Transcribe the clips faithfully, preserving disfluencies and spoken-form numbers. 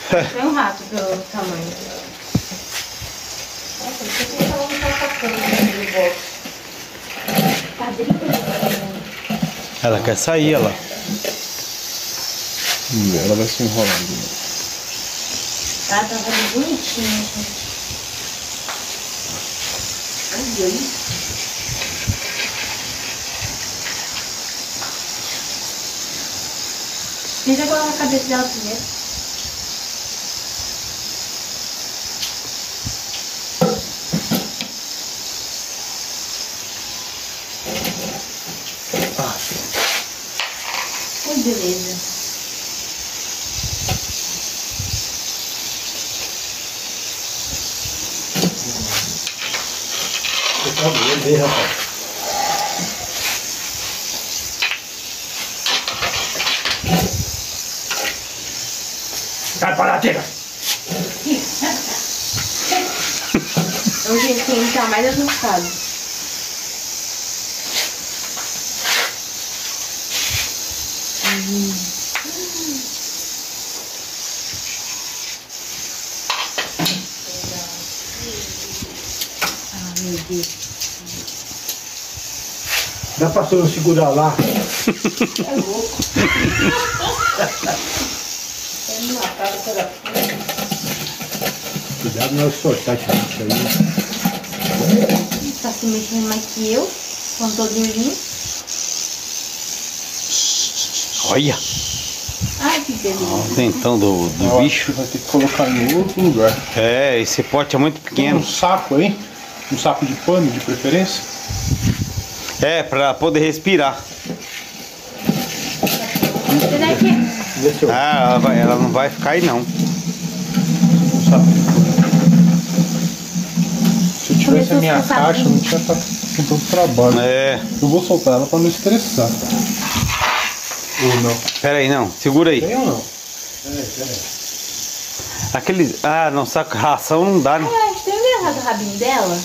Foi um rato pelo tamanho. Nossa, não sei que ela não tá atacando no box. Padrinho. Ela quer sair, ela. Hum, ela vai se enrolando. Ela tá fazendo bonitinho, gente. Olha isso. Deixa eu colocar a cabeça dela primeiro. Ah. Ui, beleza. Você tá doendo aí, rapaz. Sai para lá, tira! É o jeito que ele tá mais assustado. Hum. Ah, meu Deus. Dá pra você não segurar lá? É louco. Ele matava toda a Cuidado não é soltar esse bicho aí. tá se mexendo mais que eu, quando tô dormindo. Olha. Ai, que beleza. Tentão do, do Eu acho bicho. que vai ter que colocar em outro lugar. É, esse pote é muito Tem pequeno. um saco aí? Um saco de pano de preferência? É, pra poder respirar. Esse daqui. Vê se eu... Ah, ela, vai, ela não vai ficar aí não. Um saco de pano. Se eu tivesse a minha Começou a caixa, eu não tinha tá com tanto trabalho. É. Eu vou soltar ela pra não estressar. Ou não? Pera aí, não. Segura aí. Tem ou não? Peraí, peraí. Aqueles... Ah, não, saco ração não dá, né? Ué, você tem engraçado o rabinho dela?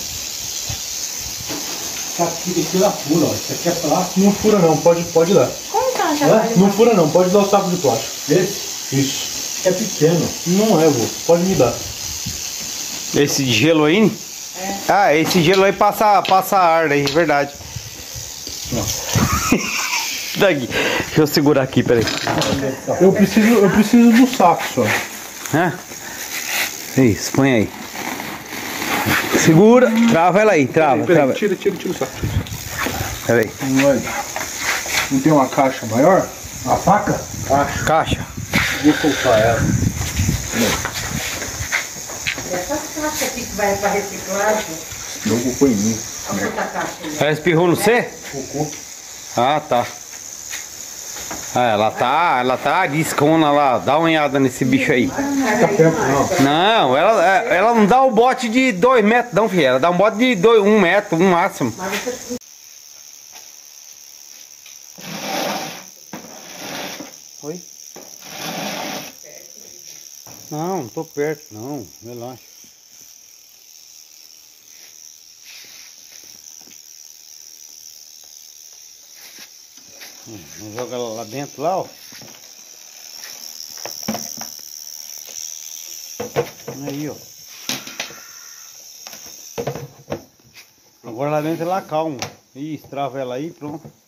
Tá aqui, aqui lá fura, ó. Isso aqui é plástico. Não fura não, pode, pode dar. Como que ela É? chama? Não fura não, pode dar o saco de plástico. Esse? Isso. É pequeno. Não é, vô. Pode me dar. Esse de gelo aí? É. Ah, esse gelo aí passa, passa ar daí, é verdade. Daqui. Deixa eu segurar aqui, peraí. Eu preciso, eu preciso do saco só. Hã? Isso, põe aí. Segura, trava ela aí, trava, Peraí, peraí, trava. tira, tira, tira o saco. Tira. Peraí. Não vai dar. Não tem uma caixa maior? Uma faca? Caixa. Caixa. Vou soltar ela. Essas caixas aqui que vai pra reciclagem. Não vou pôr em mim. Olha outra caixa aí. Ela espirrou no C? Cocô. Ah, tá. Ah, ela tá, ela tá discona lá. Dá uma olhada nesse bicho aí. Fica perto não. Não, ela, ela não dá o bote de dois metros, não, filho. Ela dá um bote de dois, um metro, um máximo. Oi? Não, não tô perto, não. Relaxa. Vamos jogar ela lá dentro, lá, ó. Aí, ó. Agora lá dentro ela calma. Isso, trava ela aí, pronto.